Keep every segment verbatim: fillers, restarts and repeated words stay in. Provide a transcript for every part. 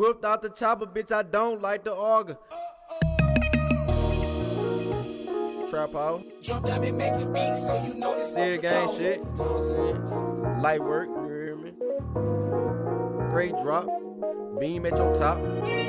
Whipped out the chopper, bitch, I don't like the auger. Trap house. Jump down and make the beat so you know this Still gang shit. You know what I'm saying? Light work, you hear me? Great drop. Beam at your top.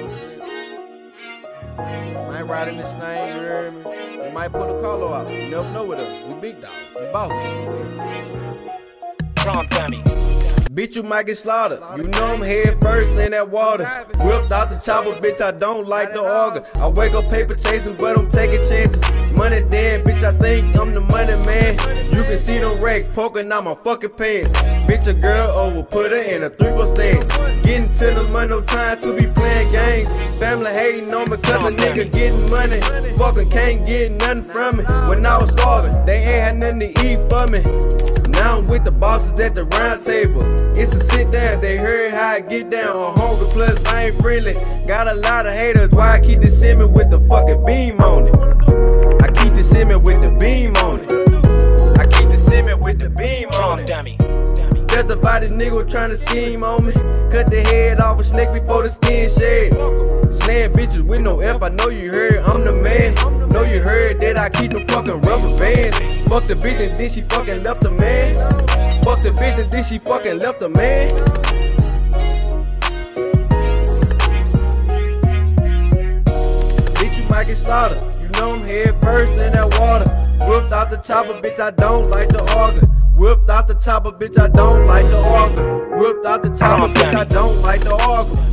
I ain't riding this thing, you hear me? We might pull a collar out. You never know with us. We big dog. We bosses. Trump dummy. Bitch, you might get slaughtered. You know I'm head first in that water. Whipped out the chopper, bitch, I don't like the auger. I wake up paper chasing, but I'm taking chances. Money dead, bitch, I think I'm the money man. You can see them racks poking out my fucking pants. Bitch, a girl over, put her in a three-point stand. Getting to the money, no time to be playing games. Family hating on me cause a nigga getting money. Fucking can't get nothing from me. When I was starving, they ain't had nothing to eat for me. Now I'm with the bosses at the round table. It's a sit down, they heard how I get down. I'm hungry, plus I ain't friendly. Got a lot of haters, why I keep the semi with the fucking beam on it. I keep the semi with the beam on it. I keep the semi with the beam on it. Dummy. Just about this nigga trying to scheme on me. Cut the head off a snake before the skin shed. Slaying bitches with no F, I know you heard I'm the man. Know you heard that I keep them fucking rubber bands. Fuck the bitch and then she fucking left the man. Fuck the bitch and then she fucking left the man. Bitch, you might get slaughtered. You know I'm head first in that water. Whipped out the chopper, bitch, I don't like the auger. Whipped out the chopper, bitch, I don't like the auger. Whipped out the chopper, bitch, I don't like the auger.